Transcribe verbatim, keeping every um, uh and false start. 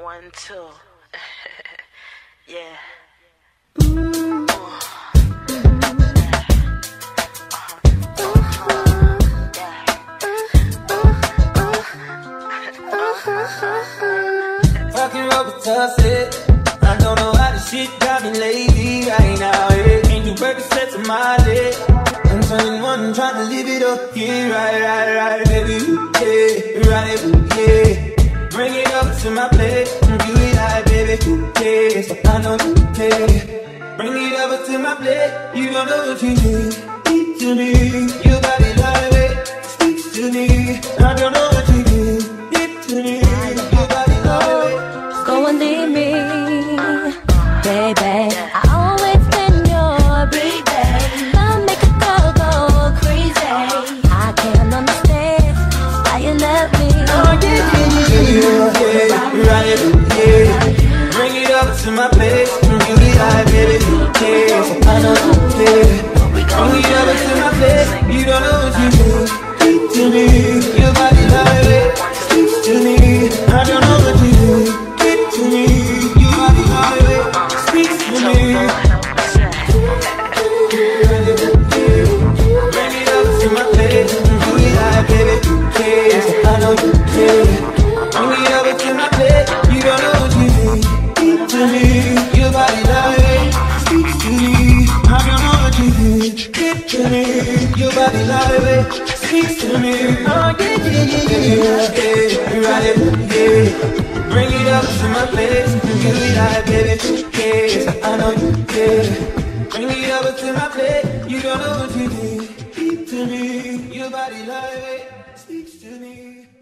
One, two. Yeah. Fucking rubber tussie. I don't know how this shit got me lazy right now. Yeah. Ain't do Percocets on my leg. I'm turning one and trying to live it up. Yeah, right, right, right, baby. Yeah, right, yeah. Bring it up to my plate. Do it high, baby. Who cares? I know you care. Bring it up to my plate. You don't know what you need. Speak to me. Your body like it. Speak to me. I don't know what you need. Speak to me. Your body like it. Go and leave me, baby. I always been your baby. Love make a girl go crazy. I can't understand why you love me. Oh yeah, yeah, yeah, yeah, right, yeah. Bring it up to my place. You be high, baby. Who cares? I know you care. Bring it up to my place. You don't know what you do. Speak to me. Your body like it. Speak to me. I don't know what you do. Speak to me. Your body like it. Speak to me. Bring it up to my place. You be high, baby. Who cares? I know you care. Bring it up to my plate. You don't know what you need. Speak to me. Your body like it. Speak to me. I don't know what you need. Speak to me. Your body like it. Speak to me. Oh yeah, yeah, yeah, yeah, yeah. Right, yeah. Bring it up to my place. You be like, baby, who cares? I know you care. Bring it up to my plate. You don't know what you need. Speak to me. Your body like it. Speaks to me.